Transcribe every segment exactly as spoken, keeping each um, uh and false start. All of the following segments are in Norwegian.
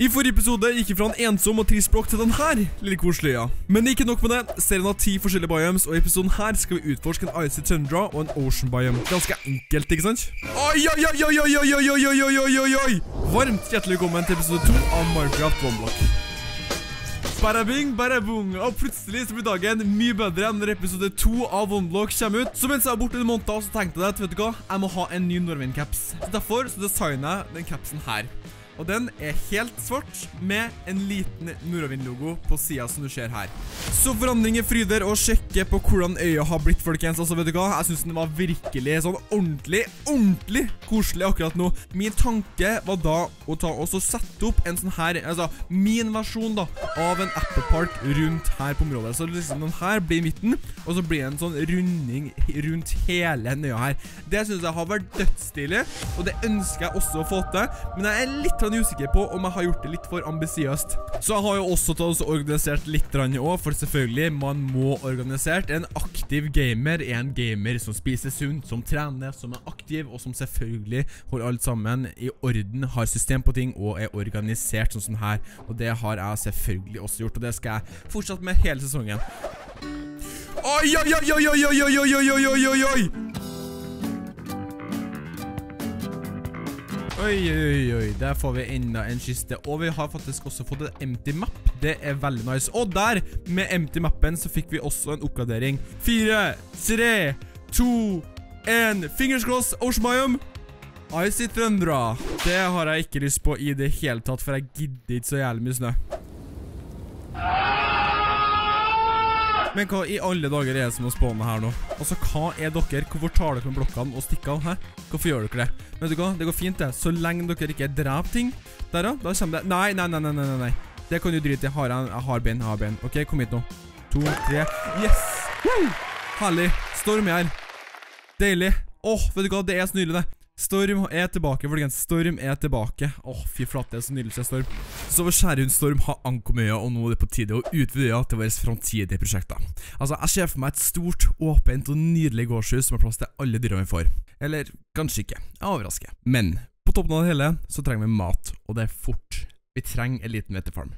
I forrige episode gikk vi fra en ensom og trist blokk til den her, lille koselige. Men ikke nok med det, serien har ti forskjellige biomes, og i episoden her skal vi utforske en Icy Tundra og en Ocean biome. Ganske enkelt, ikke sant? Oi, oi, oi, oi, oi, oi, oi, oi, oi, oi, oi, oi! Varmt hjertelig velkommen til episode to av Minecraft OneBlock. Barabing, barabung, og plutselig så blir dagen mye bedre enn når episode to av OneBlock kommer ut. Så mens jeg var borte en måned, så tenkte jeg at, vet du hva, jeg må ha en ny Norwin-caps. Derfor så designer jeg den capsen her. Og den er helt svart med en liten Norwin-logo på siden som du ser her. Så forandringer fryder og sjekke på hvordan øya har blitt, folkens. Altså, vet du hva? Jeg synes den var virkelig sånn ordentlig, ordentlig koselig akkurat nå. Min tanke var da å ta og så sette opp en sånn her, altså min versjon da, av en Apple Park rundt her på området. Så liksom den her blir i midten, og så blir det en sånn runding rundt hele den øya her. Det synes jeg har vært dødsstilig, og det ønsker jeg også å få til. Men jeg er litt usikker på om jeg har gjort det litt for ambisiøst. Så jeg har jo også tatt og organisert litt rann også, for selvfølgelig, man må organisert. En aktiv gamer er en gamer som spiser sunt, som trener, som er aktiv, og som selvfølgelig holder alt sammen i orden, har system på ting, og er organisert sånn sånn her. Og det har jeg selvfølgelig også gjort, og det skal jeg fortsette med hele sesongen. Oi, oi, oi, oi, oi, oi, oi, oi, oi, oi, oi, oi! Oi, oi, oi, der får vi enda en kiste, og vi har faktisk også fått et empty map. Det er veldig nice. Og der, med empty mappen, så fikk vi også en oppgradering. Fire, tre, to, en, fingers crossed, Ocean biome. Icy Tundra. Det har jeg ikke lyst på i det hele tatt, for jeg gidder ikke så jævlig mye snø. Men hva i alle dager er det som å spåne her nå? Altså, hva er dere? Hvorfor tar dere med blokkene og stikker av? Hæ? Hvorfor gjør dere det? Vet du hva? Det går fint det. Så lenge dere ikke dreper ting. Der da, da kommer det. Nei, nei, nei, nei, nei, nei. Det kan du drite i. Jeg har, jeg har ben, jeg har ben. Ok, kom hit nå. To, tre. Yes! Woo! Herlig. Storm her. Deilig. Åh, vet du hva? Det er så nydelig det. Storm er tilbake, folkens. Storm er tilbake. Åh, fy flate, det er så nydelig Storm. Så vår kjære hund Storm har ankommet øya, og nå er det på tide å utvide øya til våre fremtidige prosjekter. Altså, jeg ser for meg et stort, åpent og nydelig gårdshus som har plass til alle dyrene vi får. Eller, kanskje ikke. Jeg overrasker. Men, på toppen av det hele, så trenger vi mat, og det er fort. Vi trenger en liten vettefarm.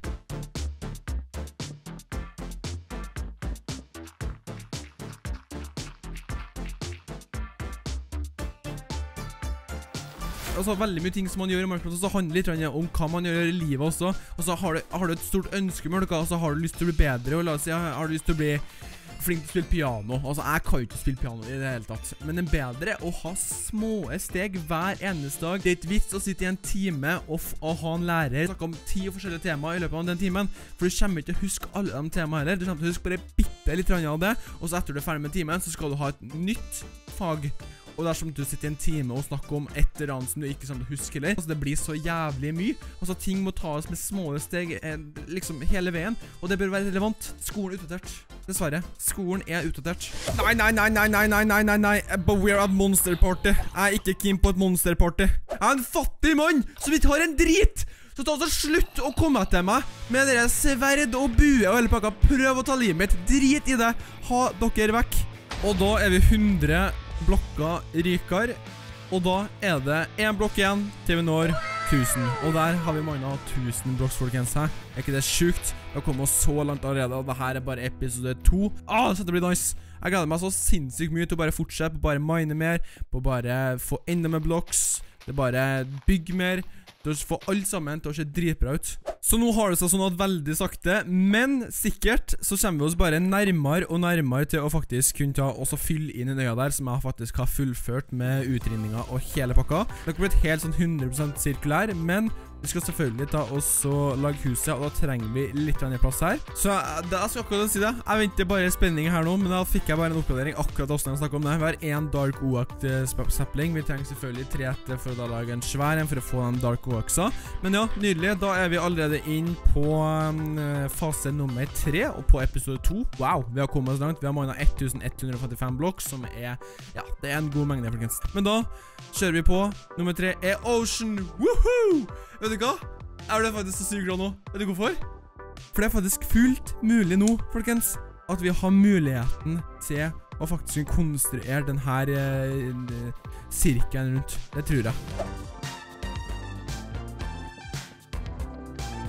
Altså, veldig mye ting som man gjør i Minecraft, og så handler det litt om hva man gjør i livet også. Og så har du, har du et stort ønske med noe, og så har du lyst til å bli bedre, og la oss si, har du lyst til å bli flink til å spille piano. Altså, jeg kan jo ikke spille piano i det hele tatt. Men det er bedre å ha små steg hver eneste dag. Det er ikke vits å sitte i en time og, og ha en lærer snakke om ti forskjellige temaer i løpet av den timen, for du kommer ikke til å huske alle de temaene heller. Du kommer til å huske bare bitte litt av det, og så etter du er ferdig med timen, så skal du ha et nytt fag. Og dersom du sitter i en time og snakker om et eller annet som du ikke husker heller. Altså, det blir så jævlig mye. Altså, ting må tas med små steg eh, liksom hele veien. Og det bør være relevant. Skolen er utdatert. Dessverre. Skolen er utdatert. Nei, nei, nei, nei, nei, nei, nei, nei, nei. But we're at monster party. Jeg er ikke keen på et monster party. Jeg er en fattig mann som ikke har en drit. Så ta så slutt å komme etter meg med dere sverd og bue og hele pakka. Prøv å ta livet mitt. Drit i det. Ha dere vekk. Og da er vi hundre blokker rikere, og da er det en blokk igjen til vi når tusen, og der har vi mannet tusen blokks, folkens her. Er ikke det sjukt? Vi har kommet oss så langt allerede, og det her er bare episode to. Ah, så det blir nice. Jeg gleder meg så sinnssykt mye til å bare fortsette, på bare mine mer, på bare få enda mer blocks, det bare bygge mer, til å få alt sammen til å se dritbra ut. Så nå har det seg sånn at veldig sakte, men sikkert så kommer vi oss bare nærmere og nærmere til å faktisk kunne ta og så fylle inn en øya der, som jeg faktisk har fullført med utrinninga og hele pakka. Det har blitt helt sånn hundre prosent sirkulær, men vi skal selvfølgelig ta og så lage huset, og da trenger vi litt av en plass her. Så det jeg skal akkurat si det. Jeg venter bare spenning her nå, men da fikk jeg bare en oppgradering akkurat også når jeg snakket om det. Vi har en Dark Oak sapling. Vi trenger selvfølgelig tre etter for å da lage en svær en for å få den Dark Oaksa. Men ja, nydelig. Da er vi allerede inn på um, fase nummer tre, og på episode to. Wow, vi har kommet oss langt. Vi har mannet ett tusen ett hundre og femtifem blokk, som er, ja, det er en god mengde, folkens. Men da kjører vi på. Nummer tre er Ocean. Woohoo! Vet du hva? Jeg ble faktisk så sykt glad nå. Vet du hvorfor? For det er faktisk fullt mulig nå, folkens, at vi har muligheten til å faktisk konstruere denne eh, sirkelen rundt. Det tror jeg.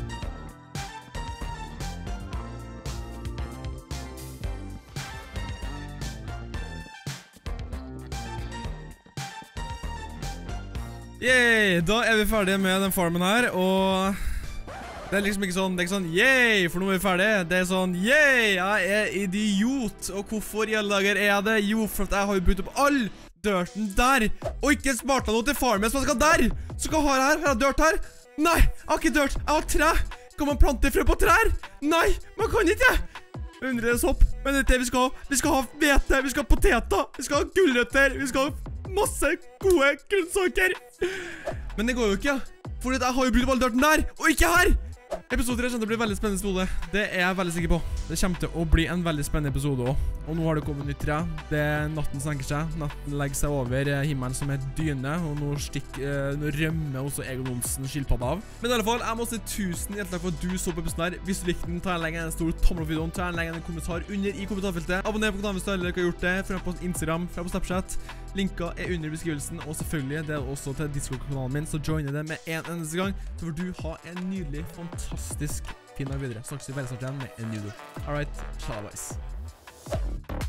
Yay, da er vi ferdige med den farmen her, og det er liksom ikke sånn, det er ikke sånn, yay, for nå er vi ferdige. Det er sånn, yay, jeg er idiot. Og hvorfor i alle dager er jeg det? Jo, for at jeg har jo brutt opp all dørten der, og ikke smarta noe til farmen som jeg skal der. Så hva har jeg her? Har jeg dørt her? Nei, jeg har ikke dørt. Jeg har tre. Kan man plante frø på trær? Nei, man kan ikke. Undre sopp. Men det er det vi skal ha. Vi skal ha hvete, vi skal ha poteter, vi skal ha gulrøtter, vi skal ha masse gode grønnsaker. Men det går jo ikke, fordi jeg har jo brukt opp all dørten der, og ikke her. Episode tre kommer til å bli veldig spennende episode. Det er jeg veldig sikker på. Det kommer til å bli en veldig spennende episode også. Og nå har det kommet nytt tre. Det er natten senker seg. Natten legger seg over himmelen som et dyne. Og nå, stikk, eh, nå rømmer også Egon Olsen skilpadda av. Men i alle fall, jeg må si tusen hjertelig takk for at du så på episoden her. Hvis du likte den, ta en legge en stor tommel opp videoen. Ta en legge en kommentar under i kommentarfeltet. Abonner på kanalen hvis du aldri ikke har gjort det. Følg på Instagram, følg på Snapchat. Linka er under beskrivelsen. Og selvfølgelig, det er også til Discord-kanalen min. Så joiner det med en eneste gang. Så får du ha en nydelig, fantastisk fin dag videre. Snakkes vi veldig snart igjen med en ny video. Alright, shalabais.